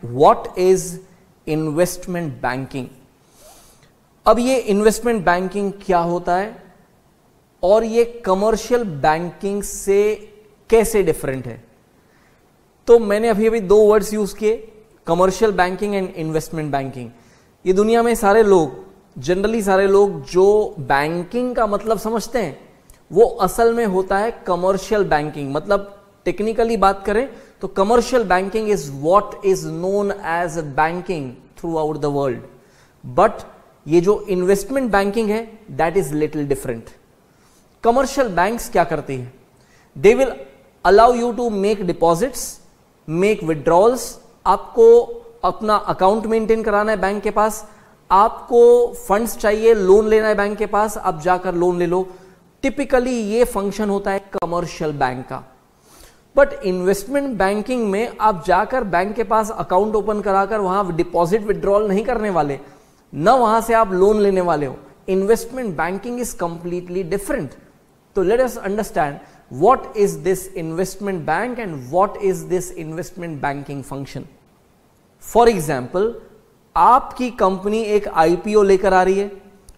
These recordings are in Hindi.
What is investment banking. अब ये इन्वेस्टमेंट बैंकिंग क्या होता है और ये कमर्शियल बैंकिंग से कैसे डिफरेंट है। तो मैंने अभी अभी दो वर्ड्स यूज किए, commercial banking and investment banking. ये दुनिया में सारे लोग, जनरली सारे लोग जो बैंकिंग का मतलब समझते हैं वो असल में होता है कमर्शियल बैंकिंग। मतलब टेक्निकली बात करें तो commercial banking is what is known as banking throughout the world, but ये जो इन्वेस्टमेंट बैंकिंग है that is little different. Commercial banks क्या करती हैं, they will allow you to make deposits, make withdrawals. आपको अपना अकाउंट मेंटेन कराना है बैंक के पास, आपको फंड्स चाहिए, लोन लेना है बैंक के पास, आप जाकर लोन ले लो। टिपिकली ये फंक्शन होता है कमर्शियल बैंक का। बट इन्वेस्टमेंट बैंकिंग में आप जाकर बैंक के पास अकाउंट ओपन कराकर वहां डिपॉजिट विड्रॉल नहीं करने वाले, न वहां से आप लोन लेने वाले हो। Investment banking is completely different. तो let us understand what is this investment bank and what is this investment banking function। For example, आपकी कंपनी एक आईपीओ लेकर आ रही है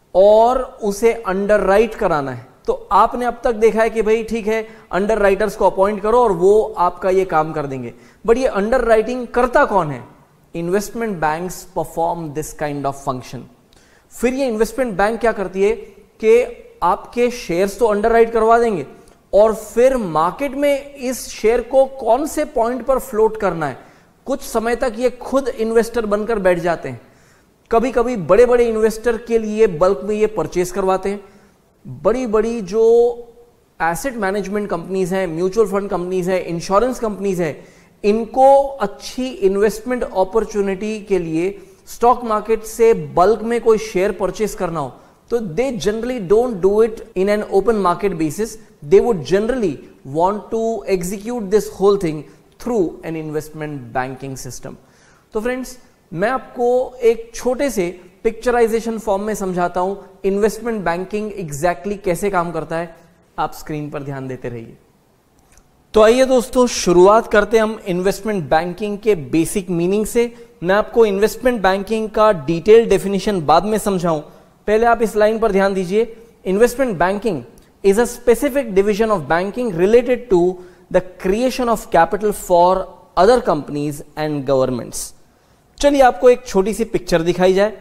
और उसे अंडरराइट कराना है। तो आपने अब तक देखा है कि भाई ठीक है, अंडर राइटर्स को अपॉइंट करो और वो आपका ये काम कर देंगे, बट ये अंडर राइटिंग करता कौन है? Investment banks perform this kind of function. फिर ये इन्वेस्टमेंट बैंक क्या करती है कि आपके शेयर्स तो अंडरराइट करवा देंगे और फिर मार्केट में इस शेयर को कौन से पॉइंट पर फ्लोट करना है, कुछ समय तक ये खुद इन्वेस्टर बनकर बैठ जाते हैं। कभी कभी बड़े बड़े इन्वेस्टर के लिए बल्क में ये परचेस करवाते हैं। बड़ी बड़ी जो एसेट मैनेजमेंट कंपनीज हैं, म्यूचुअल फंड कंपनीज हैं, इंश्योरेंस कंपनीज हैं, इनको अच्छी इन्वेस्टमेंट अपॉर्चुनिटी के लिए स्टॉक मार्केट से बल्क में कोई शेयर परचेस करना हो तो they generally don't do it in an open market basis. They would generally want to execute this whole thing through an investment banking system। तो फ्रेंड्स, मैं आपको एक छोटे से पिक्चराइजेशन फॉर्म में समझाता हूं इन्वेस्टमेंट बैंकिंग एग्जैक्टली कैसे काम करता है। आप स्क्रीन पर ध्यान देते रहिए। तो आइए दोस्तों, शुरुआत करते हैं हम इन्वेस्टमेंट बैंकिंग के बेसिक मीनिंग से। मैं आपको इन्वेस्टमेंट बैंकिंग का डिटेल डेफिनेशन बाद में समझाऊं, पहले आप इस लाइन पर ध्यान दीजिए। Investment banking is a specific division of banking related to the creation of capital for other companies and governments। चलिए आपको एक छोटी सी पिक्चर दिखाई जाए।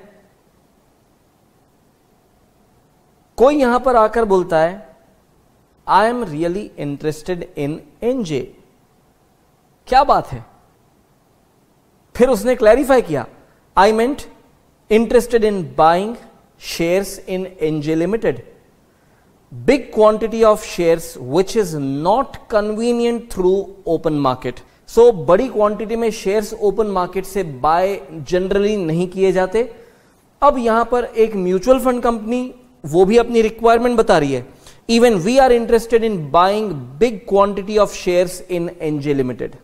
कोई यहां पर आकर बोलता है I am really interested in NJ. क्या बात है? फिर उसने क्लैरिफाई किया, I meant interested in buying shares in NJ limited, big quantity of shares which is not convenient through open market। so बड़ी क्वांटिटी में शेयर्स ओपन मार्केट से बाय जनरली नहीं किए जाते। अब यहां पर एक म्यूचुअल फंड कंपनी वो भी अपनी रिक्वायरमेंट बता रही है, even we are interested in buying big quantity of shares in NJ limited.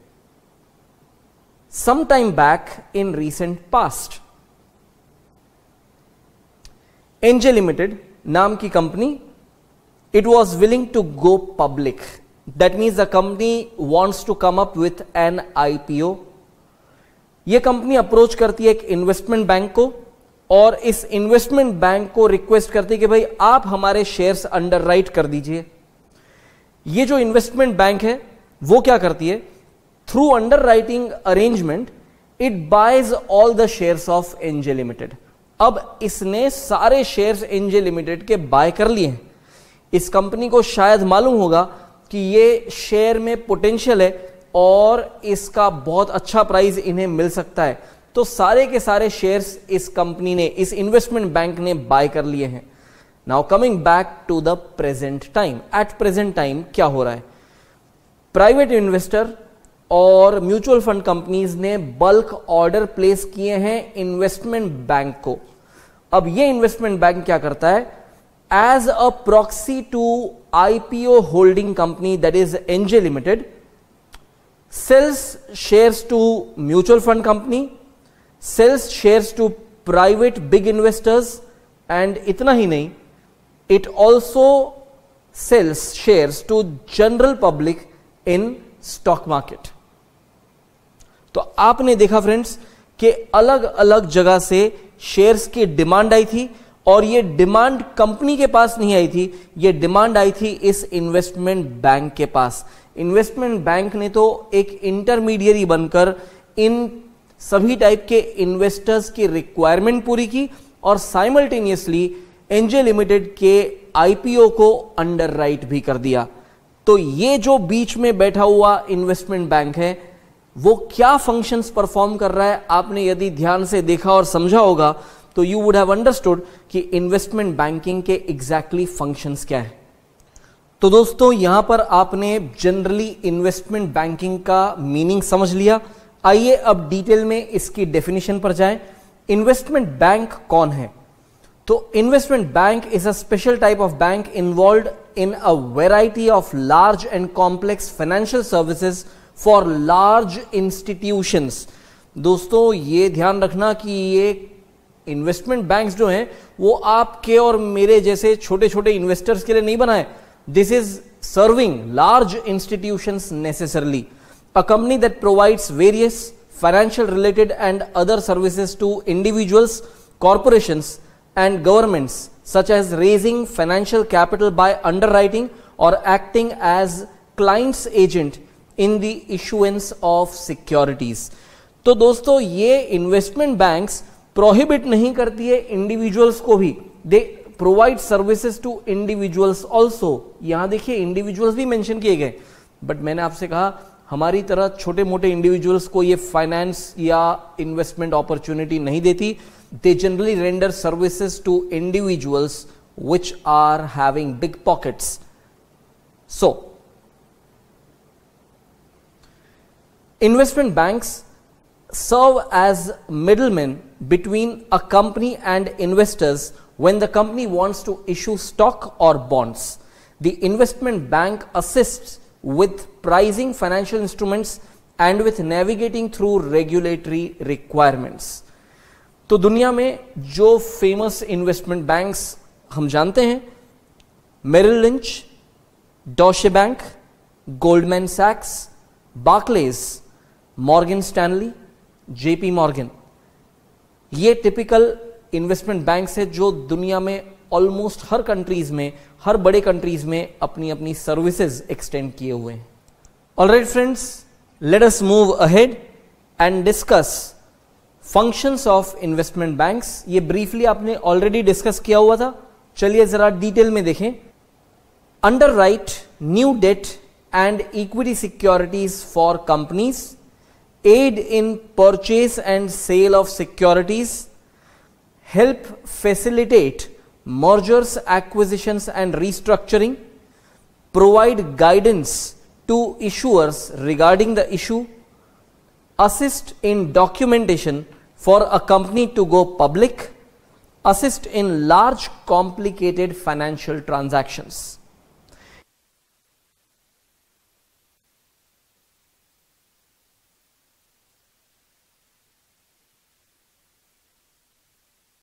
Some time back in recent past, NJ limited नाम की company, it was willing to go public। that means the company wants to come up with an IPO। ये कंपनी अप्रोच करती है एक इन्वेस्टमेंट बैंक को और इस इन्वेस्टमेंट बैंक को रिक्वेस्ट करती है कि भाई आप हमारे शेयर्स अंडरराइट कर दीजिए। ये जो इन्वेस्टमेंट बैंक है वो क्या करती है, through underwriting arrangement it buys all the shares of NJ limited. अब इसने सारे शेयर्स एनजे लिमिटेड के बाय कर लिए हैं। इस कंपनी को शायद मालूम होगा कि ये शेयर में पोटेंशियल है और इसका बहुत अच्छा प्राइस इन्हें मिल सकता है, तो सारे के सारे शेयर्स इस कंपनी ने, इस इन्वेस्टमेंट बैंक ने बाय कर लिए हैं। Now coming back to the present time, at present time क्या हो रहा है? प्राइवेट इन्वेस्टर और म्यूचुअल फंड कंपनीज ने बल्क ऑर्डर प्लेस किए हैं इन्वेस्टमेंट बैंक को। अब ये इन्वेस्टमेंट बैंक क्या करता है, as a proxy to IPO holding company that is NJ Limited, sells shares to mutual fund company, sells shares to private big investors, and इतना ही नहीं, it also sells shares to general public in stock market। तो तो आपने देखा फ्रेंड्स कि अलग अलग जगह से शेयर्स की डिमांड आई थी, और ये डिमांड कंपनी के पास नहीं आई थी, ये डिमांड आई थी इस इन्वेस्टमेंट बैंक के पास। इन्वेस्टमेंट बैंक ने तो एक इंटरमीडियरी बनकर इन सभी टाइप के इन्वेस्टर्स की रिक्वायरमेंट पूरी की, और साइमल्टेनियसली एनजे लिमिटेड के आईपीओ को अंडरराइट भी कर दिया। तो ये जो बीच में बैठा हुआ इन्वेस्टमेंट बैंक है, वो क्या फंक्शंस परफॉर्म कर रहा है, आपने यदि ध्यान से देखा और समझा होगा तो यू वुड हैव अंडरस्टूड कि इन्वेस्टमेंट बैंकिंग के एग्जैक्टली फंक्शंस क्या है। तो दोस्तों यहां पर आपने जनरली इन्वेस्टमेंट बैंकिंग का मीनिंग समझ लिया। आइए अब डिटेल में इसकी डेफिनेशन पर जाएं। इन्वेस्टमेंट बैंक कौन है? तो investment bank is a special type of bank involved in a variety of large and complex financial services for large institutions। दोस्तों ये ध्यान रखना कि ये इन्वेस्टमेंट बैंक्स जो हैं वो आपके और मेरे जैसे छोटे छोटे इन्वेस्टर्स के लिए नहीं बनाए। This is serving large institutions necessarily, a company that provides various financial related and other services to individuals, corporations and governments, such as raising financial capital by underwriting or acting as client's agent in the issuance of securities। तो दोस्तों ये इन्वेस्टमेंट बैंक्स प्रोहिबिट नहीं करती है इंडिविजुअल्स को भी, they provide services to individuals also. यहां देखिए इंडिविजुअल्स भी मेंशन किए गए, बट मैंने आपसे कहा हमारी तरह छोटे मोटे इंडिविजुअल्स को ये फाइनेंस या इन्वेस्टमेंट अपॉर्चुनिटी नहीं देती। They generally render services to individuals which are having big pockets. So, investment banks serve as middlemen between a company and investors when the company wants to issue stock or bonds. The investment bank assists with pricing financial instruments and with navigating through regulatory requirements. तो दुनिया में जो फेमस इन्वेस्टमेंट बैंक्स हम जानते हैं, Merrill Lynch, Deutsche bank, Goldman सैक्स, Barclays, Morgan Stanley, JP Morgan, ये टिपिकल इन्वेस्टमेंट बैंक्स है जो दुनिया में ऑलमोस्ट हर कंट्रीज में, हर बड़े कंट्रीज में अपनी अपनी सर्विसेज एक्सटेंड किए हुए हैं। Alright friends, let us move ahead and discuss functions of investment banks. ये ब्रीफली आपने ऑलरेडी डिस्कस किया हुआ था, चलिए जरा डिटेल में देखें। Underwrite new debt and equity securities for companies, aid in purchase and sale of securities, help facilitate mergers, acquisitions and restructuring, provide guidance to issuers regarding the issue, assist in documentation for a company to go public, assist in large complicated financial transactions।